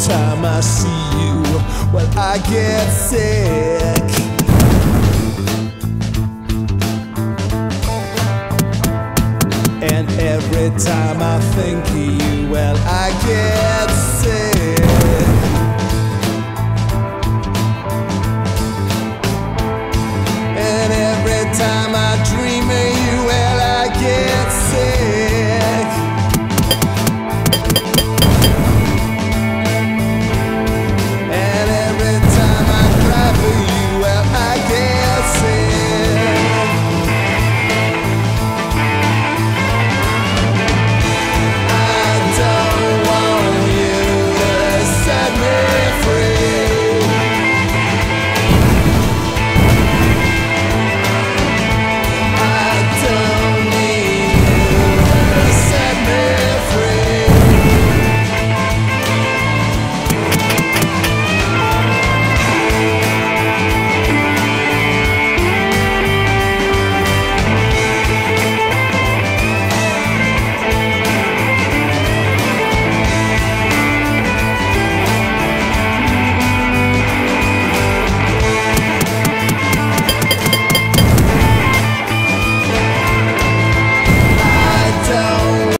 time I see you, well, I get sick. And every time I think of you, well, I get